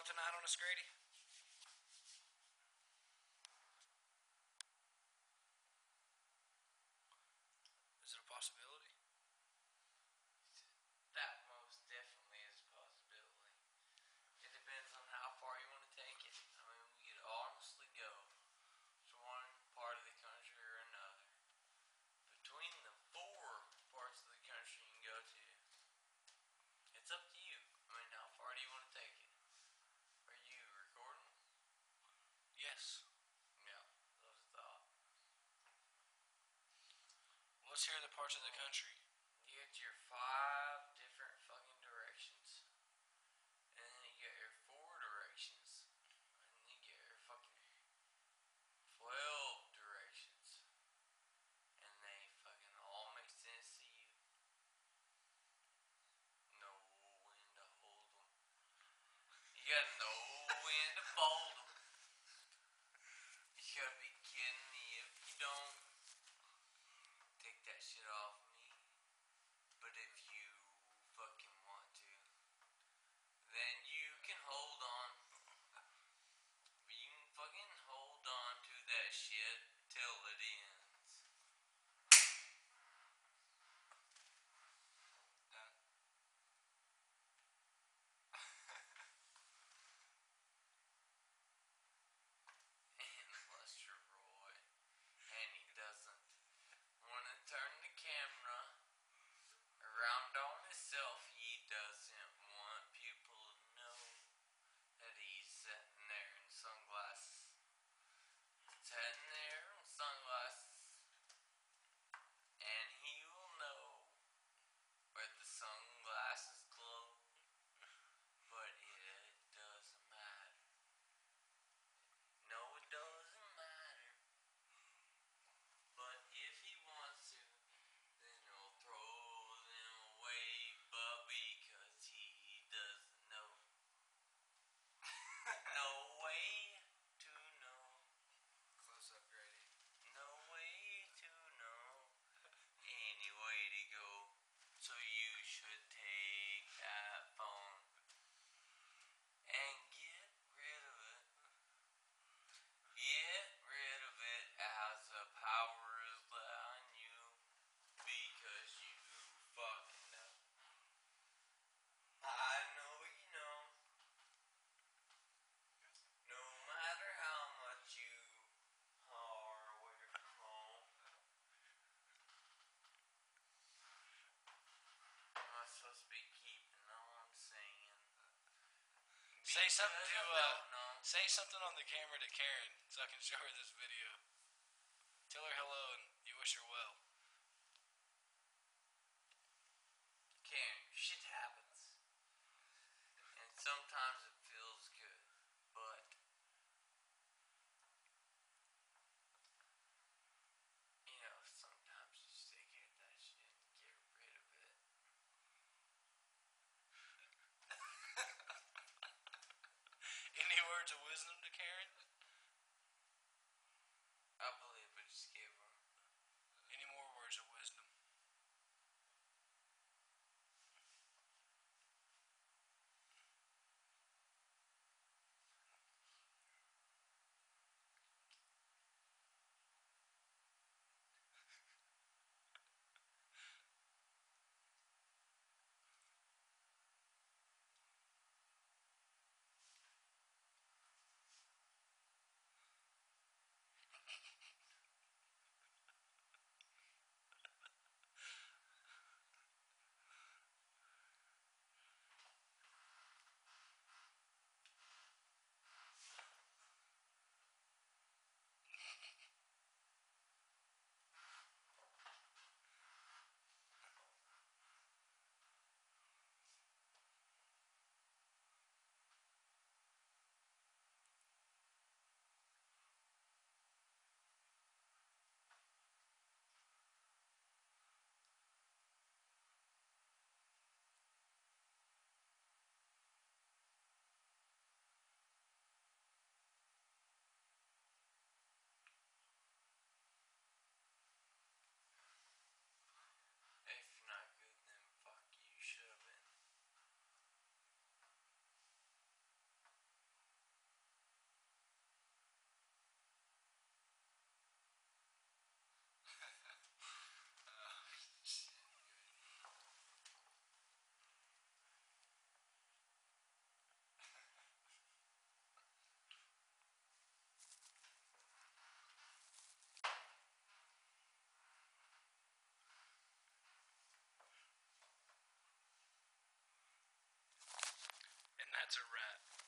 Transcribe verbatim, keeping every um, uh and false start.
tonight on us, Grady? Is it a possibility? That most definitely is a possibility. It depends on how far you want to take it. I mean, we could honestly go to one part of the country or another. Between the four parts of the country you can go to, it's up to you. I mean, how far do you want to take it? Are you recording? Yes. Yeah, that was a thought. Let's hear the parts of the country. You get your five different fucking directions. And then you get your four directions. And then you get your fucking twelve directions. And they fucking all make sense to you. No when to hold them. You gotta know when to fold them. You gotta be kidding me if you don't. Take that shit off me. But if you fucking want to, then you can hold on. You can fucking hold on to that shit till it ends. Done. And Lester Roy, and he doesn't want to turn the camera around on himself. He doesn't want people to know that he's sitting there in sunglasses. Sitting there in sunglasses. And he will know where the sunglasses glow. But it doesn't matter. No, it doesn't matter. But if he wants to, then he'll throw them away, but because he doesn't know. No way to know. Close up, Grady. No way to know. Any way to go. So you should take that phone and get rid of it. Get rid of it as the power is on you. Because you fucking know. I know you know. No matter how much you are away from home. I'm supposed to be keeping on saying. Say something to, Because I uh, don't know. say something on the camera to Karen so I can show her this video. Tell her hello and you wish her well. Karen, shit happens. And sometimes it feels good. But you know, sometimes you just take care of that shit and get rid of it. Any words of wisdom to Karen? I believe I just gave her. Rat's a rat.